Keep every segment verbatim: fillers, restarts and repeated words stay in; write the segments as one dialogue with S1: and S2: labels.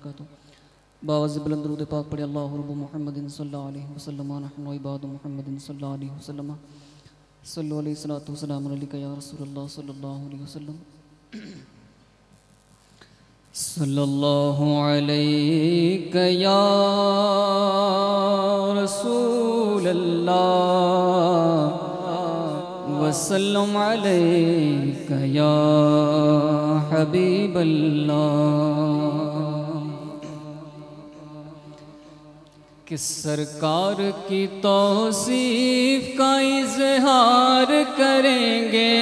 S1: وبرکاتہ۔ باوز بلند درود پاک پڑھے اللہ رب محمد صلی اللہ علیہ وسلم نحن عباد محمد صلی اللہ علیہ وسلم صلی اللہ علیہ وسلم علیکہ یا رسول اللہ صلی اللہ علیہ وسلم صلی اللہ علیکہ یا رسول اللہ وسلم علیکہ یا حبیب اللہ۔ کہ سرکار کی توصیف کا اظہار کریں گے،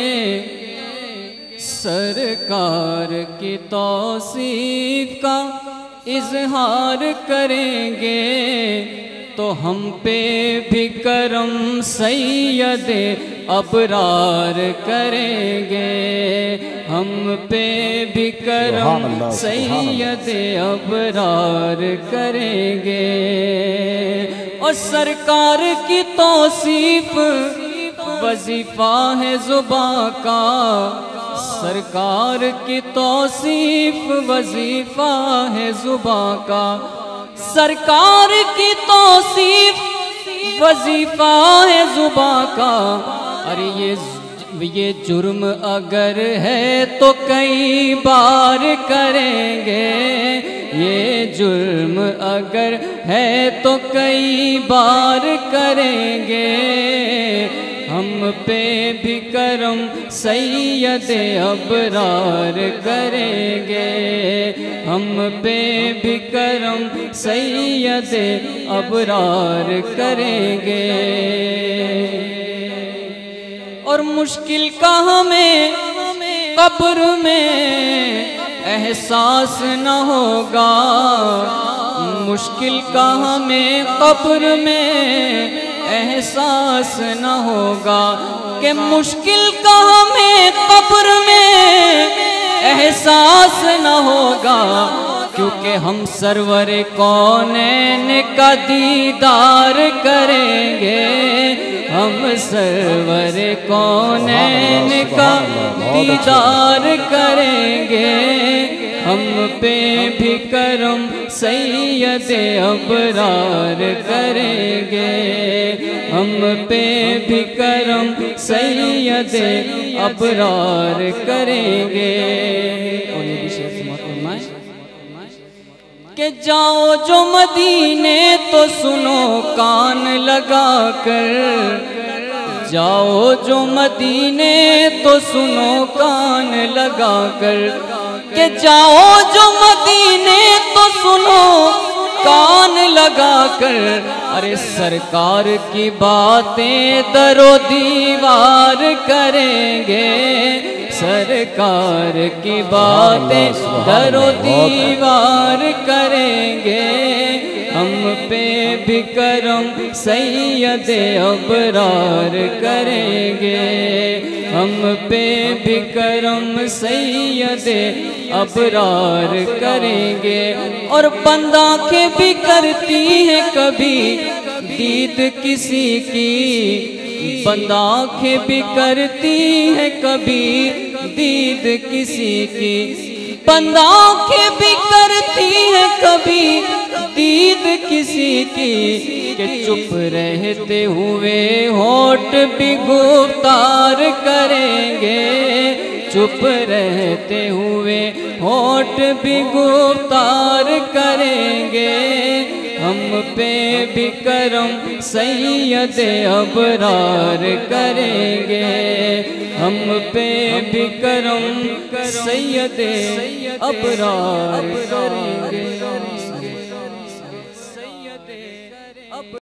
S1: سرکار کی توصیف کا اظہار کریں گے تو ہم پہ بھی کرم سید ابرار کریں گے، ہم پہ بھی کرم سید ابرار کریں گے۔ اور سرکار کی توصیف وظیفہ ہے زباں کا، سرکار کی توصیف وظیفہ ہے زباں کا، سرکار کی توصیف وظیفہ ہے زباں کا۔ ارے یہ یہ جرم اگر ہے تو کئی بار کریں گے، یہ جرم اگر ہے تو کئی بار کریں گے، ہم پہ بھی کرم سید ابرار کریں گے، ہم پہ بھی کرم سید ابرار کریں گے۔ اور مشکل کا ہمیں قبر میں احساس نہ ہوگا، مشکل کا ہمیں قبر میں احساس نہ ہوگا، کہ مشکل کا ہمیں قبر میں احساس نہ ہوگا، کیونکہ ہم سرور کونین کا دیدار کریں گے، ہم سرور کونین کا دیدار کریں گے، ہم پہ بھی کرم سید ابرار کریں گے، ہم پہ بھی کرم سید ابرار کریں گے۔ اور یہ بھی شیخ سماعت فرمائے کہ جاؤ جو مدینے تو سنو کان لگا کر، جاؤ جو مدینے تو سنو کان لگا کر، کہ جاؤ جو مدینے تو سنو کان لگا کر، ارے سرکار کی باتیں در و دیوار کریں گے، سرکار کی باتیں در و دیوار کریں گے، ہم پہ بھی کرم سید ابرار کریں گے، ہم پہ بھی کرم سید ابرار کریں گے۔ اور بند آنکھیں بھی کرتی ہیں کبھی دید کسی کی، بند آنکھیں بھی کرتی ہیں کبھی دید کسی کی، بند آنکھیں بھی کرتی ہیں کبھی دید کسی کی، کہ چپ رہتے ہوئے ہونٹ بھی گفتار کریں گے، چپ رہتے ہوئے ہونٹ بھی گفتار کریں گے، ہم پہ بھی کرم سید ابرار کریں گے، ہم پہ بھی کرم سید ابرار کریں گے۔